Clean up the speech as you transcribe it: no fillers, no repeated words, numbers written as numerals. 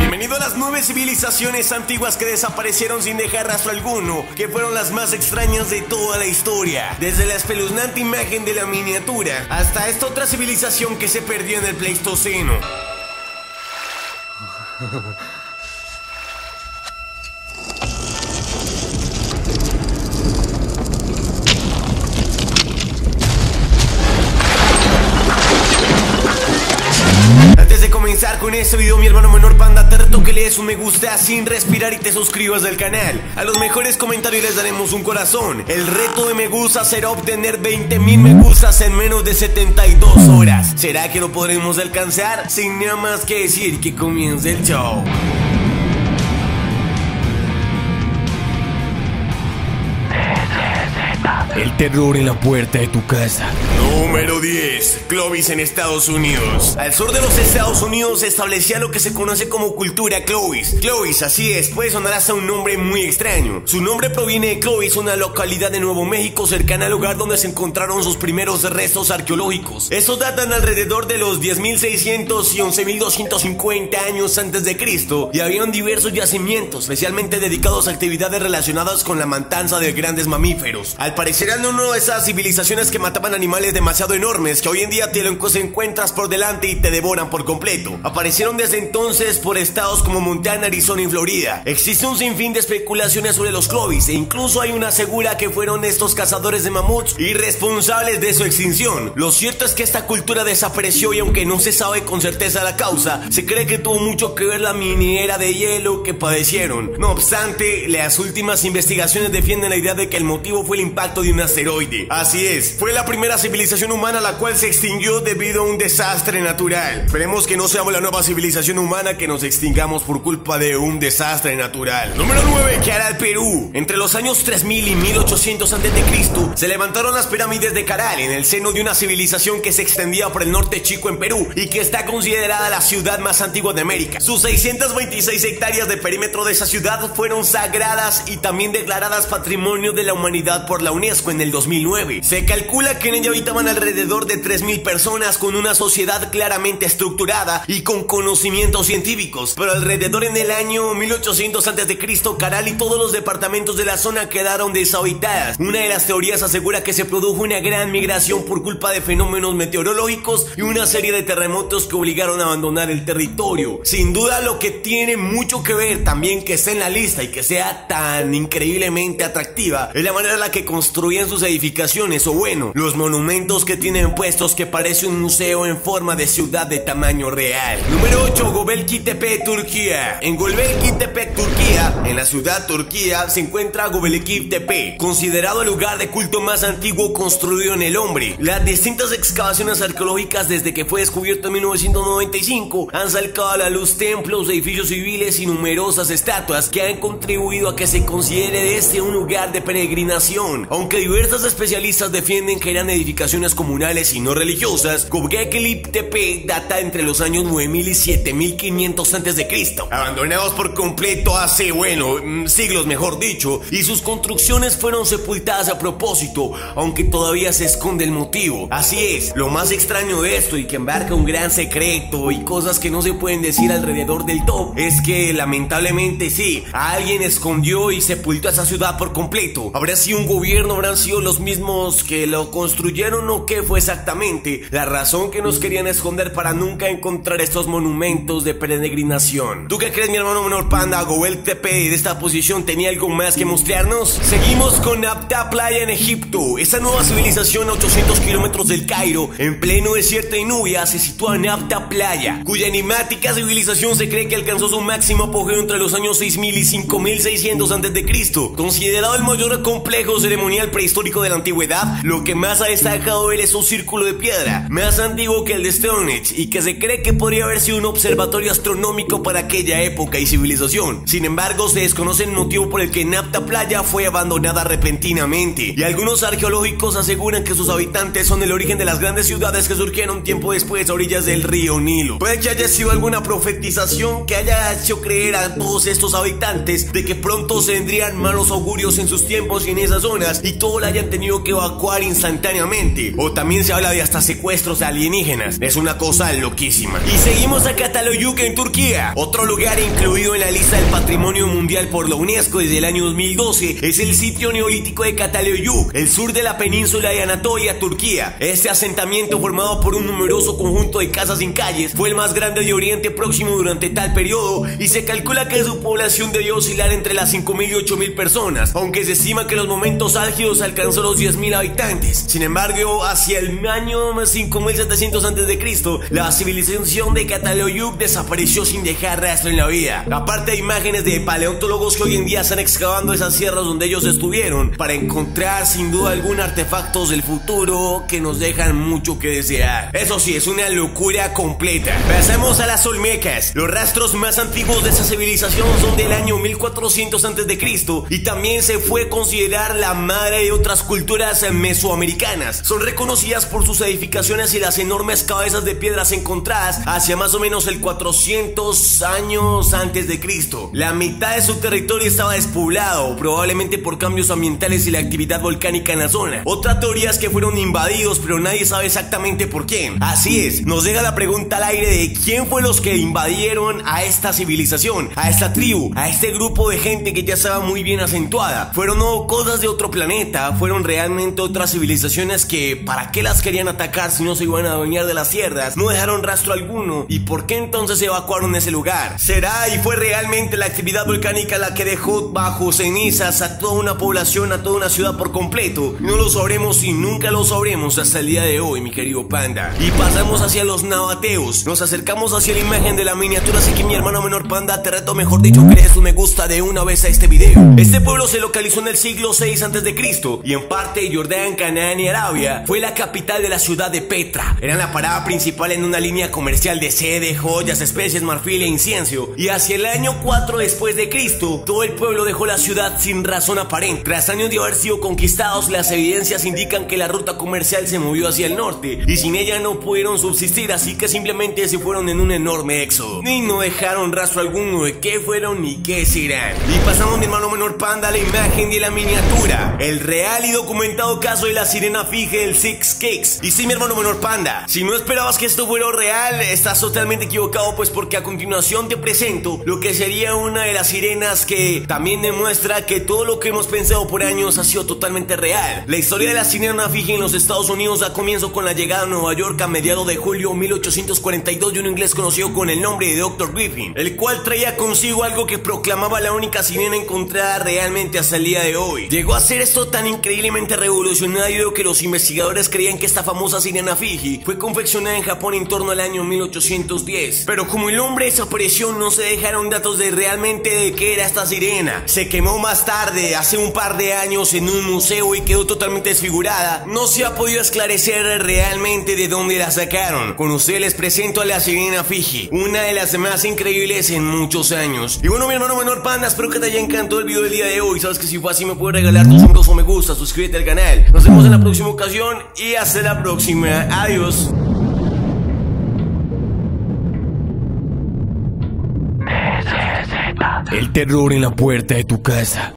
Bienvenido a las 9 civilizaciones antiguas que desaparecieron sin dejar rastro alguno, que fueron las más extrañas de toda la historia. Desde la espeluznante imagen de la miniatura hasta esta otra civilización que se perdió en el Pleistoceno. Antes de comenzar con este video, mi hermano menor panda, te reto que le des un me gusta sin respirar y te suscribas al canal. A los mejores comentarios les daremos un corazón. El reto de me gusta será obtener 20.000 me gustas en menos de 72 horas. ¿Será que lo podremos alcanzar? Sin nada más que decir, que comience el show. El terror en la puerta de tu casa. Número 10. Clovis en Estados Unidos. Al sur de los Estados Unidos se establecía lo que se conoce como cultura Clovis. Clovis, así es, puede sonar hasta un nombre muy extraño. Su nombre proviene de Clovis, una localidad de Nuevo México cercana al lugar donde se encontraron sus primeros restos arqueológicos. Estos datan alrededor de los 10.600 y 11.250 años antes de Cristo, y habían diversos yacimientos, especialmente dedicados a actividades relacionadas con la matanza de grandes mamíferos. Al parecer eran una de esas civilizaciones que mataban animales demasiado enormes que hoy en día te lo encuentras por delante y te devoran por completo. Aparecieron desde entonces por estados como Montana, Arizona y Florida. Existe un sinfín de especulaciones sobre los Clovis, e incluso hay una asegura que fueron estos cazadores de mamuts y responsables de su extinción. Lo cierto es que esta cultura desapareció, y aunque no se sabe con certeza la causa, se cree que tuvo mucho que ver la minera de hielo que padecieron. No obstante, las últimas investigaciones defienden la idea de que el motivo fue el impacto de un asteroide. Así es, fue la primera civilización humana la cual se extinguió debido a un desastre natural. Esperemos que no seamos la nueva civilización humana que nos extingamos por culpa de un desastre natural. Número 9. Caral, Perú. Entre los años 3000 y 1800 a.C. se levantaron las pirámides de Caral en el seno de una civilización que se extendía por el norte chico en Perú y que está considerada la ciudad más antigua de América. Sus 626 hectáreas de perímetro de esa ciudad fueron sagradas y también declaradas Patrimonio de la Humanidad por la UNESCO en el 2009. Se calcula que en ella habitaban alrededor de 3.000 personas con una sociedad claramente estructurada y con conocimientos científicos, pero alrededor en el año 1800 a.C. Caral y todos los departamentos de la zona quedaron deshabitadas. Una de las teorías asegura que se produjo una gran migración por culpa de fenómenos meteorológicos y una serie de terremotos que obligaron a abandonar el territorio. Sin duda, lo que tiene mucho que ver también que esté en la lista y que sea tan increíblemente atractiva es la manera en la que construían sus edificaciones, o bueno, los monumentos que tienen puestos, que parece un museo en forma de ciudad de tamaño real. Número 8. Göbekli Tepe, Turquía. En Göbekli Tepe, Turquía, en la ciudad Turquía, se encuentra Göbekli Tepe, considerado el lugar de culto más antiguo construido en el hombre. Las distintas excavaciones arqueológicas desde que fue descubierto en 1995 han sacado a la luz templos, edificios civiles y numerosas estatuas que han contribuido a que se considere este un lugar de peregrinación. Aunque diversos especialistas defienden que eran edificaciones comunales y no religiosas, Göbekli Tepe data entre los años 9000 y 7500 a.C., abandonados por completo hace, siglos mejor dicho, y sus construcciones fueron sepultadas a propósito, aunque todavía se esconde el motivo. Así es, lo más extraño de esto, y que embarca un gran secreto y cosas que no se pueden decir alrededor del top, es que lamentablemente sí, alguien escondió y sepultó a esa ciudad por completo. ¿Habrá sido un gobierno? ¿Habrán sido los mismos que lo construyeron, o qué fue exactamente la razón que nos querían esconder para nunca encontrar estos monumentos de peregrinación? ¿Tú qué crees, mi hermano menor panda? ¿Göbekli Tepe de esta posición tenía algo más que mostrarnos? Seguimos con Napta Playa en Egipto. Esta nueva civilización a 800 kilómetros del Cairo, en pleno desierto de Nubia, se sitúa en Napta Playa, cuya enigmática civilización se cree que alcanzó su máximo apogeo entre los años 6000 y 5600 a.C. Considerado el mayor complejo ceremonial prehistórico de la antigüedad, lo que más ha destacado él es un círculo de piedra, más antiguo que el de Stonehenge, y que se cree que podría haber sido un observatorio astronómico para aquella época y civilización. Sin embargo, se desconoce el motivo por el que Napta Playa fue abandonada repentinamente, y algunos arqueológicos aseguran que sus habitantes son el origen de las grandes ciudades que surgieron tiempo después a orillas del río Nilo. Puede que haya sido alguna profetización que haya hecho creer a todos estos habitantes de que pronto se vendrían malos augurios en sus tiempos y en esas zonas, y todo todo la hayan tenido que evacuar instantáneamente. O también se habla de hasta secuestros alienígenas. Es una cosa loquísima. Y seguimos a Çatalhöyük en Turquía. Otro lugar incluido en la lista del Patrimonio Mundial por la UNESCO desde el año 2012 es el sitio neolítico de Çatalhöyük, el sur de la península de Anatolia, Turquía. Este asentamiento, formado por un numeroso conjunto de casas sin calles, fue el más grande de Oriente Próximo durante tal periodo, y se calcula que su población debió oscilar entre las 5.000 y 8.000 personas, aunque se estima que en los momentos álgidos alcanzó los 10.000 habitantes. Sin embargo, hacia el año 5.700 a.C., la civilización de Çatalhöyük desapareció sin dejar rastro en la vida. Aparte de imágenes de paleontólogos que hoy en día están excavando esas sierras donde ellos estuvieron para encontrar sin duda alguna artefactos del futuro que nos dejan mucho que desear. Eso sí, es una locura completa. Pasamos a las Olmecas. Los rastros más antiguos de esa civilización son del año 1400 a.C. y también se fue considerar la madre de otras culturas mesoamericanas. Son reconocidas por sus edificaciones y las enormes cabezas de piedras encontradas hacia más o menos el 400 años antes de Cristo. La mitad de su territorio estaba despoblado, probablemente por cambios ambientales y la actividad volcánica en la zona. Otra teoría es que fueron invadidos, pero nadie sabe exactamente por quién. Así es, nos llega la pregunta al aire de quién fue los que invadieron a esta civilización, a esta tribu, a este grupo de gente que ya estaba muy bien acentuada. ¿Fueron no cosas de otro planeta? ¿Fueron realmente otras civilizaciones que para qué las querían atacar si no se iban a adueñar de las tierras? No dejaron rastro alguno. ¿Y por qué entonces evacuaron ese lugar? ¿Será y fue realmente la actividad volcánica la que dejó bajo cenizas a toda una población, a toda una ciudad por completo? No lo sabremos y nunca lo sabremos hasta el día de hoy, mi querido Panda. Y pasamos hacia los nabateos. Nos acercamos hacia la imagen de la miniatura, así que mi hermano menor Panda, te reto, mejor dicho, que le des un me gusta de una vez a este video. Este pueblo se localizó en el siglo VI a.C. y en parte de Jordán, Canaán y Arabia. Fue la capital de la ciudad de Petra. Era la parada principal en una línea comercial de sede, joyas, especies, marfil e incienso. Y hacia el año 4 después de Cristo, todo el pueblo dejó la ciudad sin razón aparente. Tras años de haber sido conquistados, las evidencias indican que la ruta comercial se movió hacia el norte y sin ella no pudieron subsistir, así que simplemente se fueron en un enorme éxodo y no dejaron rastro alguno de qué fueron ni qué serán. Y pasamos, mi hermano menor Panda, a la imagen de la miniatura, el real y documentado caso de la sirena Fije del Six Cakes. Y sí, mi hermano menor Panda, si no esperabas que esto fuera real, estás totalmente equivocado, pues porque a continuación te presento lo que sería una de las sirenas que también demuestra que todo lo que hemos pensado por años ha sido totalmente real. La historia de la sirena Fije en los Estados Unidos da comienzo con la llegada a Nueva York a mediados de julio 1842 de un inglés conocido con el nombre de Dr. Griffin, el cual traía consigo algo que proclamaba la única sirena encontrada realmente hasta el día de hoy. Llegó a ser esto tan increíblemente revolucionario que los investigadores creían que esta famosa sirena Fije fue confeccionada en Japón en torno al año 1810. Pero como el hombre desapareció, no se dejaron datos de realmente de qué era esta sirena. Se quemó más tarde, hace un par de años, en un museo y quedó totalmente desfigurada. No se ha podido esclarecer realmente de dónde la sacaron. Con ustedes les presento a la sirena Fije, una de las más increíbles en muchos años. Y bueno, mi hermano menor Panda, espero que te haya encantado el video del día de hoy. Sabes que si fue así me puedes regalar tus 5 me gusta, suscríbete al canal. Nos vemos en la próxima ocasión y hasta la próxima. Adiós. El terror en la puerta de tu casa.